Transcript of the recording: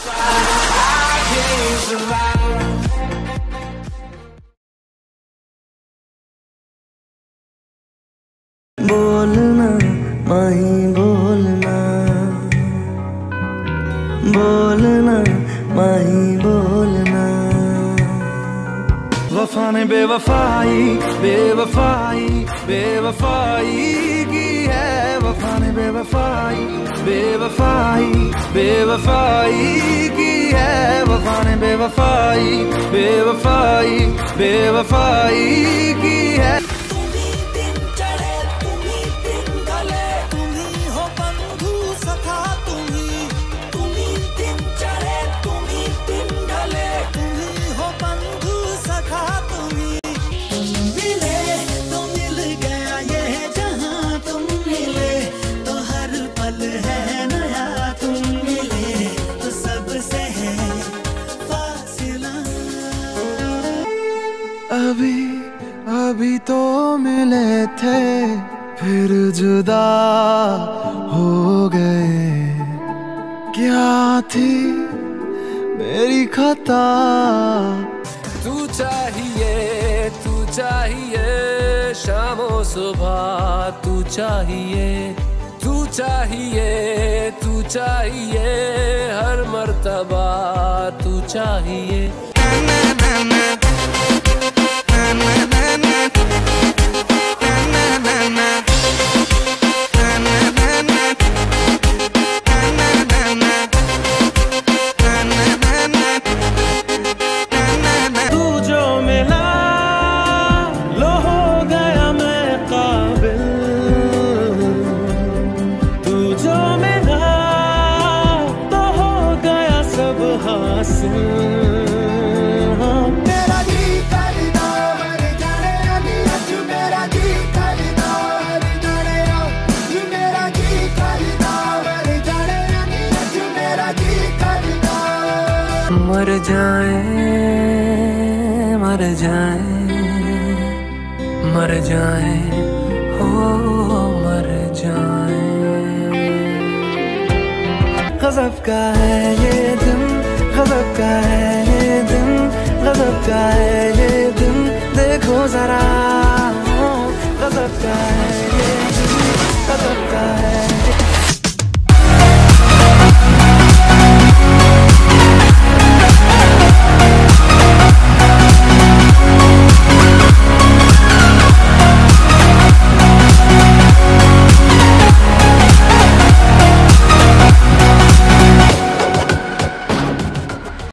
बोलना माही बोलना, बोलना माही बोलना। वफा ने बेवफाई बेवफाई बेवफाई की है, वफा ने बेवफाई बेवफाई बेवफाई की है, वफा ने बेवफाई बेवफाई बेवफाई की है। अभी अभी तो मिले थे फिर जुदा हो गए, क्या थी मेरी खता। तू चाहिए शामो सुबह, तू चाहिए हर मर्तबा, तू चाहिए। तू जो मिला लो हो गया मैं काबिल, तू जो मिला तो हो गया सब हासिल। मर जाए मर जाए मर जाए हो मर जाए। गज़ब का है ये दिन, गज़ब का है ये दिन, गज़ब का है ये दिन, देखो जरा गज़ब का है ये दिन, गज़ब का है।